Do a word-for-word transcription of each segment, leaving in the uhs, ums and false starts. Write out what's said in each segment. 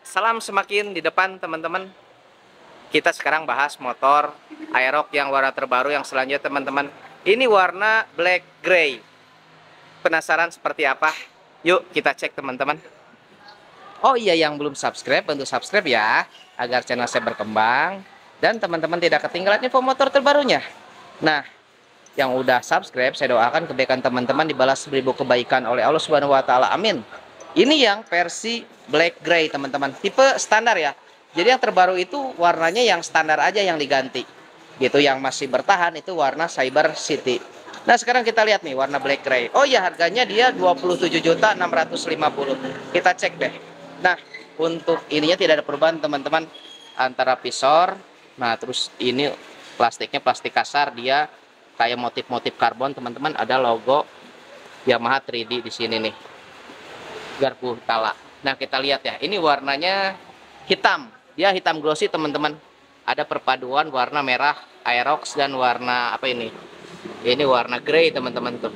salam semakin di depan teman-teman. Kita sekarang bahas motor Aerox yang warna terbaru yang selanjutnya teman-teman. Ini warna black gray. Penasaran seperti apa? Yuk kita cek teman-teman. Oh iya, yang belum subscribe bantu subscribe ya, agar channel saya berkembang dan teman-teman tidak ketinggalan info motor terbarunya. Nah, yang udah subscribe saya doakan kebaikan teman-teman dibalas seribu kebaikan oleh Allah Subhanahu wa taala. Amin. Ini yang versi black gray teman-teman, tipe standar ya. Jadi yang terbaru itu warnanya yang standar aja yang diganti. Gitu, yang masih bertahan itu warna Cyber City. Nah, sekarang kita lihat nih warna black gray. Oh iya, harganya dia dua puluh tujuh juta enam ratus lima puluh. Kita cek deh. Nah, untuk ininya tidak ada perubahan teman-teman antara visor. Nah, terus ini plastiknya plastik kasar, dia kayak motif-motif karbon teman-teman. Ada logo Yamaha tiga D di sini nih, garpu tala. Nah, kita lihat ya, ini warnanya hitam, dia hitam glossy teman-teman. Ada perpaduan warna merah Aerox dan warna apa ini? Ini warna grey teman-teman tuh.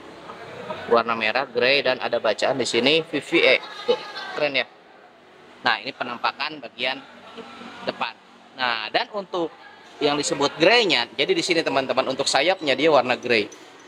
Warna merah, grey, dan ada bacaan di sini V V A. Tuh, keren ya. Nah, ini penampakan bagian depan. Nah, dan untuk yang disebut grey-nya, jadi di sini teman-teman untuk sayapnya dia warna grey.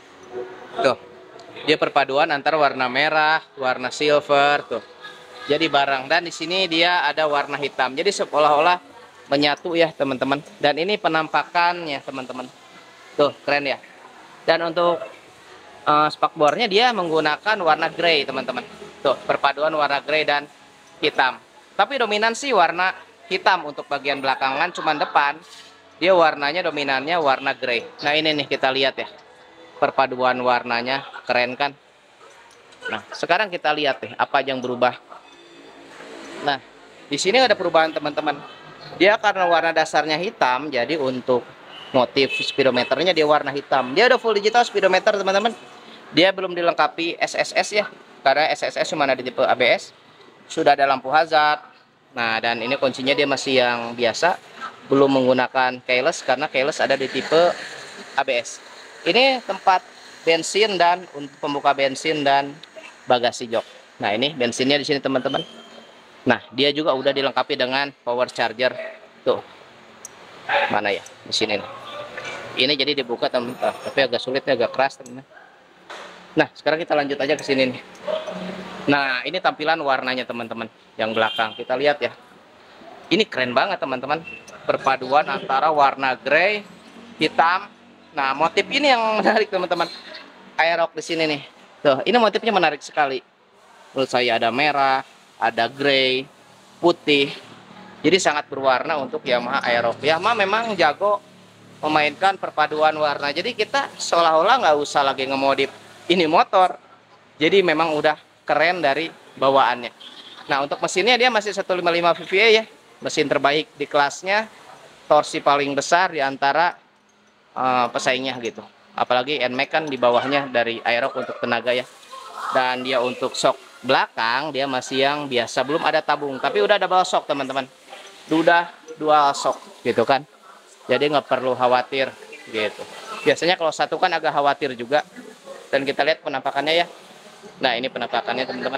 Tuh. Dia perpaduan antara warna merah, warna silver tuh. Jadi barang, dan di sini dia ada warna hitam. Jadi seolah-olah menyatu ya teman-teman. Dan ini penampakannya teman-teman. Tuh, keren ya. Dan untuk uh, spakbornya dia menggunakan warna grey teman-teman. Tuh, perpaduan warna grey dan hitam. Tapi dominansi warna hitam untuk bagian belakangan, cuman depan dia warnanya dominannya warna grey. Nah, ini nih kita lihat ya. Perpaduan warnanya keren kan. Nah, sekarang kita lihat nih apa yang berubah. Nah, di sini ada perubahan teman-teman. Dia karena warna dasarnya hitam, jadi untuk motif speedometernya dia warna hitam. Dia udah full digital speedometer teman-teman. Dia belum dilengkapi S S S ya, karena S S S cuma ada di tipe A B S. Sudah ada lampu hazard. Nah, dan ini kuncinya dia masih yang biasa, belum menggunakan keyless karena keyless ada di tipe A B S. Ini tempat bensin dan untuk pembuka bensin dan bagasi jok. Nah, ini bensinnya di sini teman-teman. Nah, dia juga udah dilengkapi dengan power charger. Tuh. Mana ya? Di sini nih. Ini jadi dibuka teman-teman, tapi agak sulitnya, agak keras teman-teman. Nah, sekarang kita lanjut aja ke sini nih. Nah, ini tampilan warnanya teman-teman yang belakang. Kita lihat ya. Ini keren banget teman-teman. Perpaduan antara warna grey, hitam. Nah, motif ini yang menarik teman-teman. Aerox di sini nih. Tuh, ini motifnya menarik sekali. Menurut saya ada merah, ada grey, putih. Jadi sangat berwarna untuk Yamaha Aerox. Yamaha memang jago memainkan perpaduan warna. Jadi kita seolah-olah nggak usah lagi ngemodif ini motor. Jadi memang udah keren dari bawaannya. Nah, untuk mesinnya dia masih seratus lima puluh lima V V A ya. Mesin terbaik di kelasnya. Torsi paling besar di antara Uh, pesaingnya gitu. Apalagi N MAX kan di bawahnya dari Aerox untuk tenaga ya. Dan dia untuk shock belakang dia masih yang biasa, belum ada tabung, tapi udah double shock teman-teman. Udah dual shock gitu kan. Jadi nggak perlu khawatir gitu. Biasanya kalau satu kan agak khawatir juga. Dan kita lihat penampakannya ya. Nah, ini penampakannya teman-teman.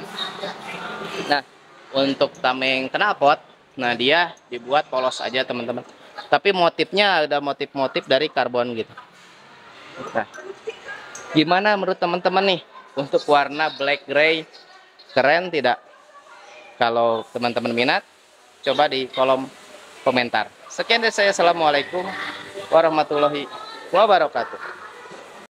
Nah, untuk tameng knalpot, nah dia dibuat polos aja teman-teman. Tapi motifnya ada motif-motif dari karbon gitu. Nah, gimana menurut teman-teman nih untuk warna black gray? Keren tidak? Kalau teman-teman minat, coba di kolom komentar. Sekian dari saya. Assalamualaikum warahmatullahi wabarakatuh.